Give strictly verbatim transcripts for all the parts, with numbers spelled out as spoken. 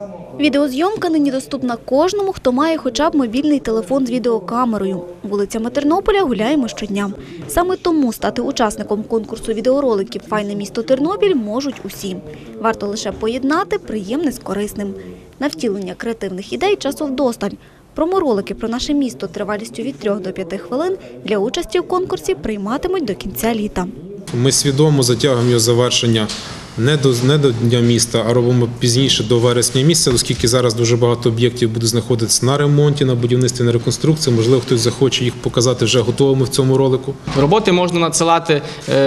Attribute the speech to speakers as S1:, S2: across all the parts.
S1: Відеозйомка нині доступна кожному, хто має хоча б мобільний телефон з відеокамерою. Вулицями Тернополя гуляємо щодня. Саме тому стати учасником конкурсу відеороликів «Файне місто Тернопіль» можуть усі. Варто лише поєднати приємне з корисним. На втілення креативних ідей часу вдосталь. Проморолики про наше місто тривалістю від трьох до п'яти хвилин для участі в конкурсі прийматимуть до кінця літа.
S2: Ми свідомо затягуємо його завершення не до, не до Дня міста, а робимо пізніше, до вересня місяця, оскільки зараз дуже багато об'єктів буде знаходитися на ремонті, на будівництві, на реконструкції. Можливо, хтось захоче їх показати вже готовими в цьому ролику.
S3: Роботи можна надсилати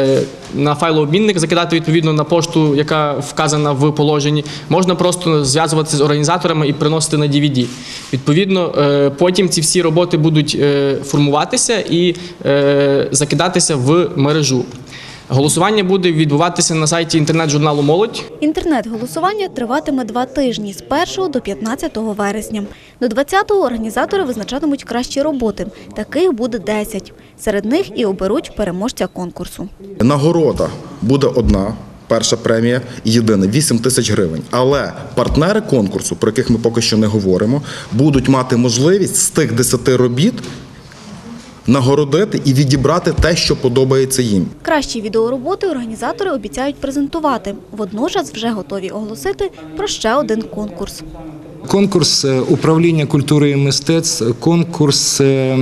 S3: на файлообмінник, закидати відповідно на пошту, яка вказана в положенні. Можна просто зв'язуватися з організаторами і приносити на ді ві ді. Відповідно, потім ці всі роботи будуть формуватися і закидатися в мережу. Голосування буде відбуватися на сайті інтернет-журналу «Молодь».
S1: Інтернет-голосування триватиме два тижні – з першого до п'ятнадцятого вересня. До двадцятого організатори визначатимуть кращі роботи. Таких буде десять. Серед них і оберуть переможця конкурсу.
S4: Нагорода буде одна. Перша премія єдина – вісім тисяч гривень. Але партнери конкурсу, про яких ми поки що не говоримо, будуть мати можливість з тих десяти робіт нагородити і відібрати те, що подобається їм.
S1: Кращі відеороботи організатори обіцяють презентувати. Водночас вже готові оголосити про ще один конкурс.
S5: Конкурс управління культури і мистецтв, конкурс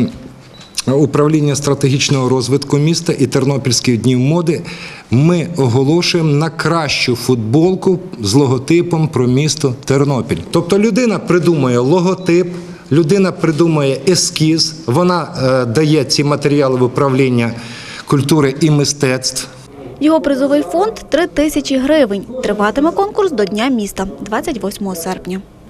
S5: управління стратегічного розвитку міста і Тернопільських днів моди ми оголошуємо на кращу футболку з логотипом про місто Тернопіль. Тобто людина придумує логотип, людина придумує ескіз, вона е, дає ці матеріали в управління культури і мистецтв.
S1: Його призовий фонд – три тисячі гривень. Триватиме конкурс до Дня міста – двадцять восьмого серпня.